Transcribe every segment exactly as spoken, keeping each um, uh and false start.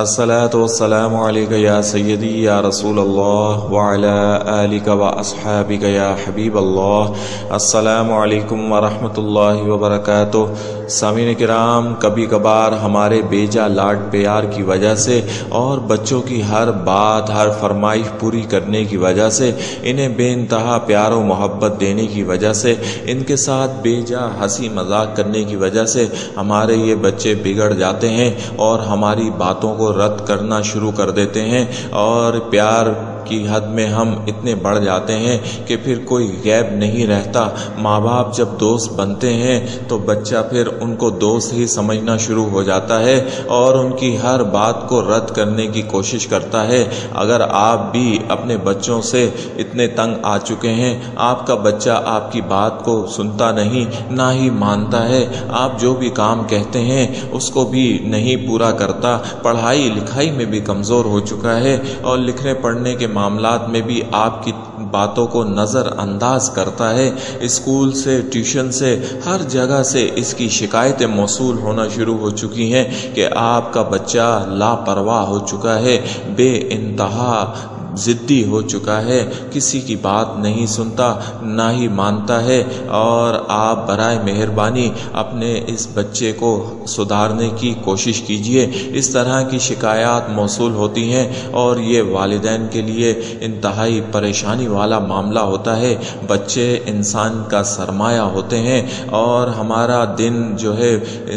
الصلاۃ والسلام علیک یا سیدی یا رسول اللہ وعلی آلک و اصحابک یا حبیب اللہ۔ السلام علیکم ورحمۃ اللہ وبرکاتہ۔ سامعین کرام، کبھی کبھار ہمارے بیجا لاڈ پیار کی وجہ سے اور بچوں کی ہر بات ہر فرمائش پوری کرنے کی وجہ سے، انہیں بے انتہا پیار و محبت دینے کی وجہ سے، ان کے ساتھ بیجا ہنسی مذاق کرنے کی وجہ سے ہمارے یہ بچے بگڑ جاتے ہیں اور ہماری باتوں کو رد کرنا شروع کر دیتے ہیں، اور پیار کی حد میں ہم اتنے بڑھ جاتے ہیں کہ پھر کوئی غیب نہیں رہتا۔ ماں باپ جب دوست بنتے ہیں تو بچہ پھر ان کو دوست ہی سمجھنا شروع ہو جاتا ہے اور ان کی ہر بات کو رد کرنے کی کوشش کرتا ہے۔ اگر آپ بھی اپنے بچوں سے اتنے تنگ آ چکے ہیں، آپ کا بچہ آپ کی بات کو سنتا نہیں، نہ ہی مانتا ہے، آپ جو بھی کام کہتے ہیں اس کو بھی نہیں پورا کرتا، پڑھائی لکھائی میں بھی کمزور ہو چکا ہے اور لکھنے پڑھنے کے معاملات میں بھی آپ کی باتوں کو نظر انداز کرتا ہے، اسکول سے ٹیوشن سے ہر جگہ سے اس کی شکایتیں موصول ہونا شروع ہو چکی ہیں کہ آپ کا بچہ لاپرواہ ہو چکا ہے، بے انتہا ضدی ہو چکا ہے، کسی کی بات نہیں سنتا نہ ہی مانتا ہے، اور آپ برائے مہربانی اپنے اس بچے کو سدھارنے کی کوشش کیجئے۔ اس طرح کی شکایات موصول ہوتی ہیں اور یہ والدین کے لیے انتہائی پریشانی والا معاملہ ہوتا ہے۔ بچے انسان کا سرمایہ ہوتے ہیں اور ہمارا دن جو ہے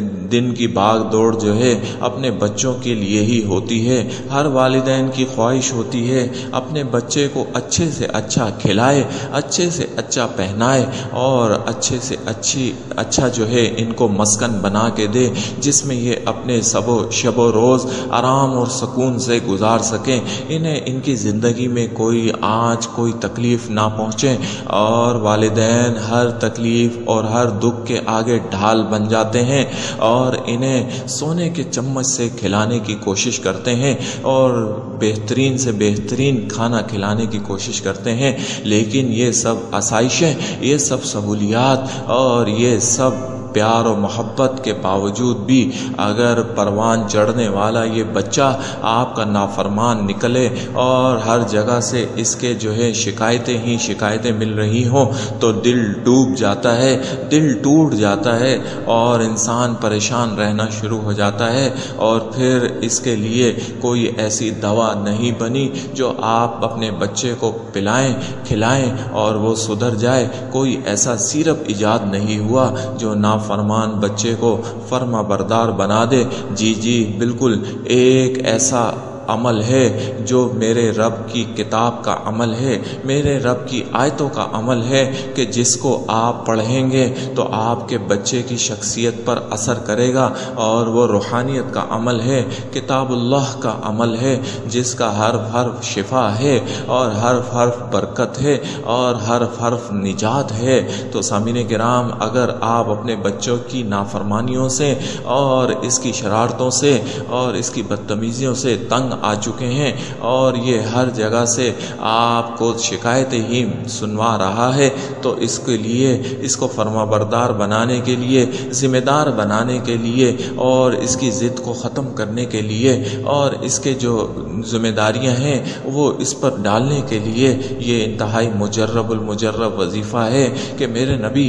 دن کی بھاگ دوڑ جو ہے اپنے بچوں کے لیے ہی ہوتی ہے۔ ہر والدین کی خواہش ہوتی ہے اپنے بچے کو اچھے سے اچھا کھلائے، اچھے سے اچھا پہنائے اور اچھے سے اچھی اچھا جو ہے ان کو مسکن بنا کے دے، جس میں یہ اپنے سب و شب و روز آرام اور سکون سے گزار سکیں، انہیں ان کی زندگی میں کوئی آنچ کوئی تکلیف نہ پہنچے۔ اور والدین ہر تکلیف اور ہر دکھ کے آگے ڈھال بن جاتے ہیں اور انہیں سونے کے چمچ سے کھلانے کی کوشش کرتے ہیں اور بہترین سے بہترین کھانا کھلانے کی کوشش کرتے ہیں، لیکن یہ سب آسائشیں، یہ سب سہولیات اور یہ سب پیار و محبت کے باوجود بھی اگر پروان چڑھنے والا یہ بچہ آپ کا نافرمان نکلے اور ہر جگہ سے اس کے جو ہے شکایتیں ہی شکایتیں مل رہی ہوں تو دل ڈوب جاتا ہے، دل ٹوٹ جاتا ہے اور انسان پریشان رہنا شروع ہو جاتا ہے، اور پھر اس کے لیے کوئی ایسی دوا نہیں بنی جو آپ اپنے بچے کو پلائیں کھلائیں اور وہ سدھر جائے، کوئی ایسا سیرپ ایجاد نہیں ہوا جو نا فرمان بچے کو فرما بردار بنا دے۔ جی جی بالکل، ایک ایسا عمل ہے جو میرے رب کی کتاب کا عمل ہے، میرے رب کی آیتوں کا عمل ہے کہ جس کو آپ پڑھیں گے تو آپ کے بچے کی شخصیت پر اثر کرے گا، اور وہ روحانیت کا عمل ہے، کتاب اللہ کا عمل ہے، جس کا ہر حرف شفا ہے اور ہر حرف برکت ہے اور ہر حرف نجات ہے۔ تو سامعین کرام، اگر آپ اپنے بچوں کی نافرمانیوں سے اور اس کی شرارتوں سے اور اس کی بدتمیزیوں سے تنگ آ چکے ہیں اور یہ ہر جگہ سے آپ کو شکایتیں ہی سنوا رہا ہے، تو اس کے لیے اس کو فرما بردار بنانے کے لیے، ذمہ دار بنانے کے لیے اور اس کی ضد کو ختم کرنے کے لیے اور اس کے جو ذمہ داریاں ہیں وہ اس پر ڈالنے کے لیے یہ انتہائی مجرب المجرب وظیفہ ہے کہ میرے نبی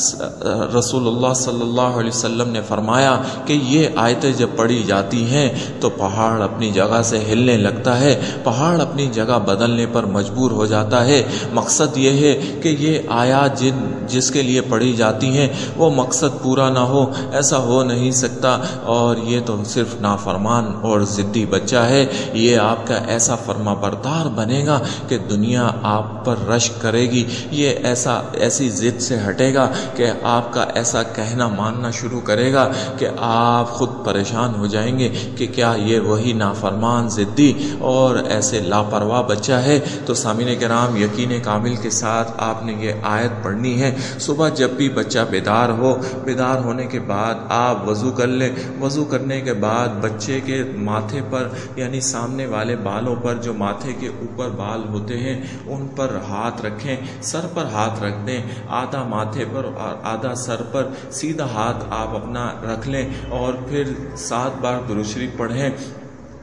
رسول اللہ صلی اللہ علیہ وسلم نے فرمایا کہ یہ آیتیں جب پڑھی جاتی ہیں تو پہاڑ اپنی جگہ سے ہلنے لگتا ہے، پہاڑ اپنی جگہ بدلنے پر مجبور ہو جاتا ہے۔ مقصد یہ ہے کہ یہ آیات جن جس کے لیے پڑھی جاتی ہیں وہ مقصد پورا نہ ہو، ایسا ہو نہیں سکتا، اور یہ تو صرف نافرمان اور ضدی بچہ ہے، یہ آپ کا ایسا فرما بردار بنے گا کہ دنیا آپ پر رشک کرے گی، یہ ایسا ایسی ضد سے ہٹے گا کہ آپ کا ایسا کہنا ماننا شروع کرے گا کہ آپ خود پریشان ہو جائیں گے کہ کیا یہ وہی نافرمان ضدی اور ایسے لاپرواہ بچہ ہے۔ تو سامعین کرام، یقین کامل کے ساتھ آپ نے یہ آیت پڑھنی ہے۔ صبح جب بھی بچہ بیدار ہو، بیدار ہونے کے بعد آپ وضو کر لیں، وضو کرنے کے بعد بچے کے ماتھے پر یعنی سامنے والے بالوں پر، جو ماتھے کے اوپر بال ہوتے ہیں ان پر ہاتھ رکھیں، سر پر ہاتھ رکھ دیں، آدھا ماتھے پر اور آدھا سر پر، سیدھا ہاتھ آپ اپنا رکھ لیں اور پھر سات بار درود شریف پڑھیں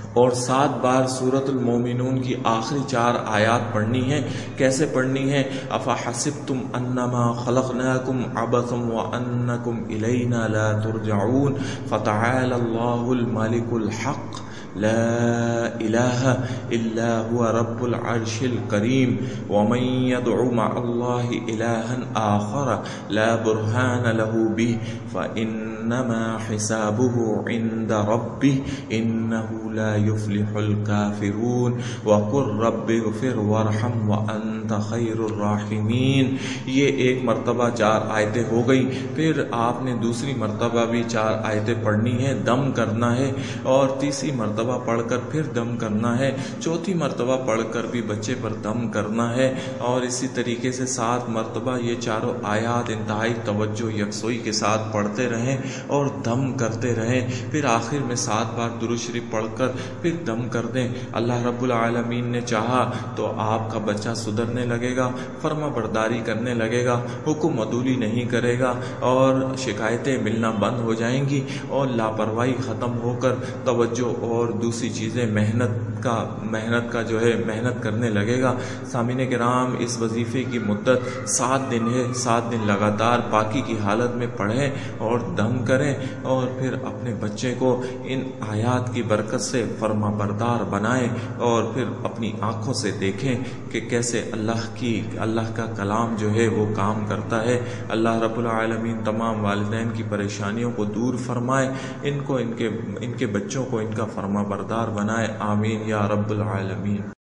اور سات بار سورۃ المومنون کی آخری چار آیات پڑھنی ہیں۔ کیسے پڑھنی ہیں؟ افحسبتم انما خلقناکم عبثا وانکم الینا لا ترجعون فتعالى اللہ الملک الحق لا الہ الا هو رب العرش الکریم ومن يدع مع اللہ الہا آخر لا برہان له به فإنما حسابه عند ربه انه لا يفلح الكافرون وقل رب اغفر وارحم وانت خیر الراحمین۔ یہ ایک مرتبہ چار آیتیں ہو گئی، پھر آپ نے دوسری مرتبہ بھی چار آیتیں پڑھنی ہے، دم کرنا ہے، اور تیسری مرتبہ پڑھ کر پھر دم کرنا ہے، چوتھی مرتبہ پڑھ کر بھی بچے پر دم کرنا ہے، اور اسی طریقے سے سات مرتبہ یہ چاروں آیات انتہائی توجہ یکسوئی کے ساتھ پڑھتے رہیں اور دم کرتے رہیں، پھر آخر میں سات بار درود شریف پڑھ کر پھر دم کر دیں۔ اللہ رب العالمین نے چاہا تو آپ کا بچہ سدھرنے لگے گا، فرما برداری کرنے لگے گا، حکم عدولی نہیں کرے گا، اور شکایتیں ملنا بند ہو جائیں گی، اور لاپرواہی ختم ہو کر توجہ اور دوسری چیزیں محنت کا محنت کا جو ہے محنت کرنے لگے گا۔ سامعین کرام، اس وظیفے کی مدت سات دن ہے، سات دن لگاتار پاکی کی حالت میں پڑھیں اور دم کریں، اور پھر اپنے بچے کو ان آیات کی برکت سے فرما بردار بنائیں، اور پھر اپنی آنکھوں سے دیکھیں کہ کیسے اللہ کی اللہ کا کلام جو ہے وہ کام کرتا ہے۔ اللہ رب العالمین تمام والدین کی پریشانیوں کو دور فرمائے، ان کو ان کے ان کے بچوں کو ان کا فرما بردار بنائے، آمین یا رب العالمین۔